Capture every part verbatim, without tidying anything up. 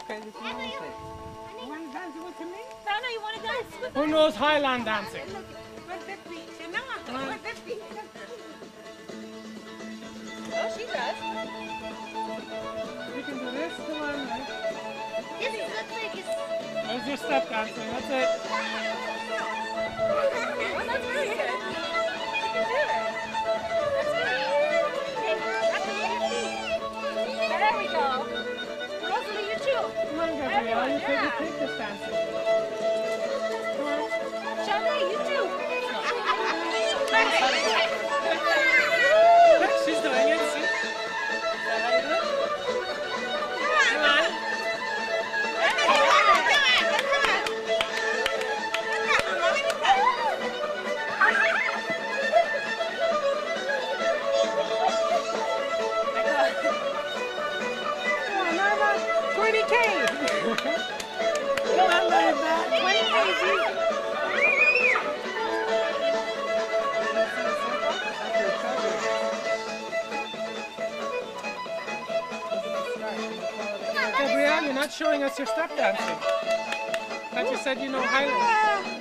crazy for you. You want to dance with me? Nona, you want to dance with Who knows Highland dancing? Where's the picture? No, where's the picture? Oh, she does. You can do this, come on, right? This looks like it's... There's your step dancing, that's it. Oh, that's really good. You can do it. That's really good. Okay, that's your feet. There we go. Rosalie, you too. Come on, Gabrielle, you yeah. take, take this dancing. Come on. Shanae, you too. She's doing it, see? Is that how you do it? Come on. twenty K! Come on, like that. twenty K is easy. Gabrielle, you're not showing us your step dancing. I thought you said you know Highland.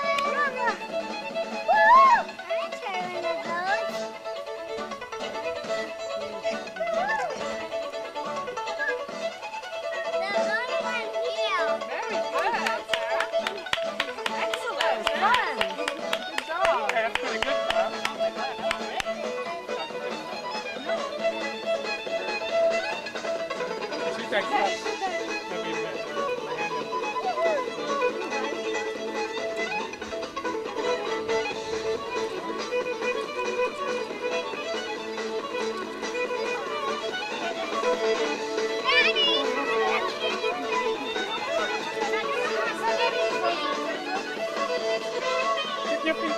Your feet.